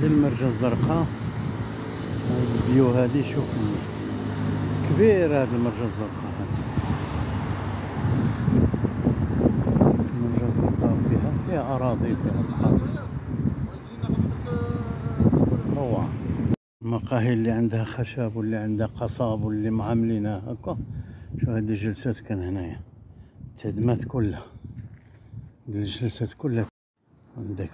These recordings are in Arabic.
المرجة الزرقاء. هاد الفيو هادي شوف كبير، هاد المرجة الزرقاء هادي. المرجة الزرقاء فيها أراضي، فيها بحر، روعة. المقاهي اللي عندها خشب واللي عندها قصاب واللي معاملينها هكا. شوف هادي الجلسات كان هنايا تهدمات كلها، الجلسات كلها. عندك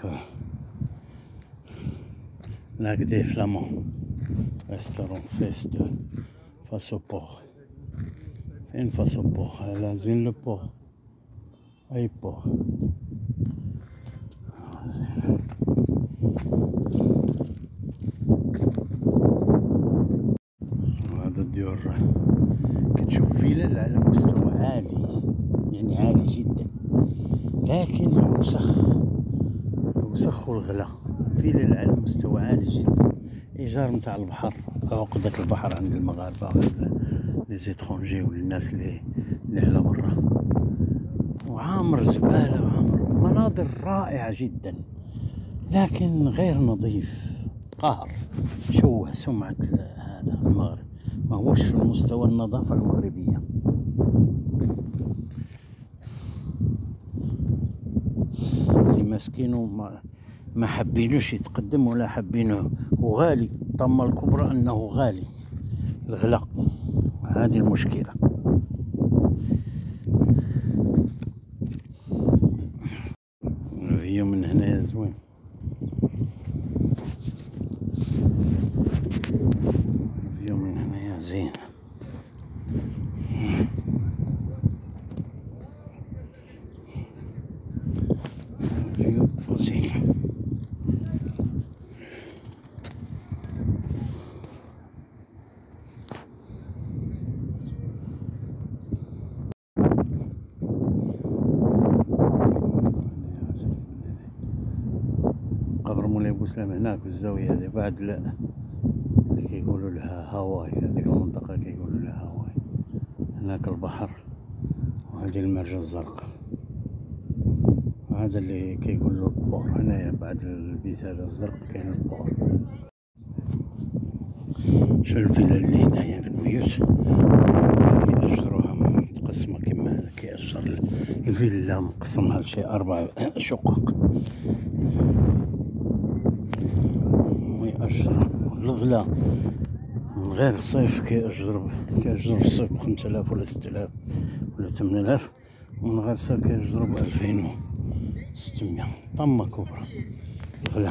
لاك دي فلامون، ريستورون فيستو فاسو بوغ. فين فاسو بوغ؟ لا زين لو بوغ، اي بوغ. هذا الديور كتشوف فيلا على مستوى عالي، يعني عالي جدا، لكن الوسخ والغلا. فيلا على مستوى عالي جدا، ايجار متاع البحر، عقدة البحر عند المغاربة لي زيترونجي والناس اللي على برا، وعامر زبالة وعامر مناظر رائعة جدا، لكن غير نظيف، قهر، شوه سمعة هذا المغرب، ما هوش في المستوى النظافة المغربية. اللي ماسكينه ما حابينوش يتقدم ولا حابينه، وغالي. الطامة الكبرى انه غالي، الغلاء، هذه المشكلة. الفيو من هنايا زوين، الفيو من هنايا زين. الفيو زين. قبر مولاي بوسلام هناك في الزاوية هذه، بعد اللي كيقولوا لها هاواي، هذيك المنطقة كيقولوا لها هاواي. هناك البحر، وهذه المرجة الزرقاء، هذا اللي كيقولوا البور. هنايا بعد البيت هذا الزرق كاين البور. شو الفيلا اللي هنايا البيوت كيأجروها متقسمة كيما هذا، كيأجر الفيلا مقسمها لشي 4 شقق ويأجر. الغلا من غير الصيف كيأجر في الصيف ب5000 ولا 6000 ولا 8000، ومن غير الصيف كيأجرو ب2600. طمة كبرى الغلا.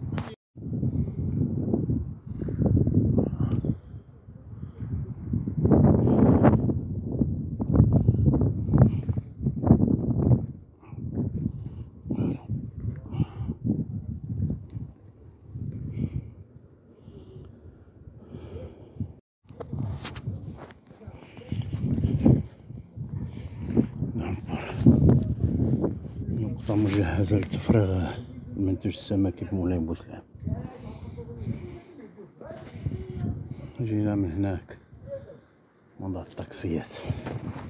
نقطة مجهزة لتفريغ المنتوج السمكي بمولاي بوسلام. جينا من هناك موضع الطاكسيات.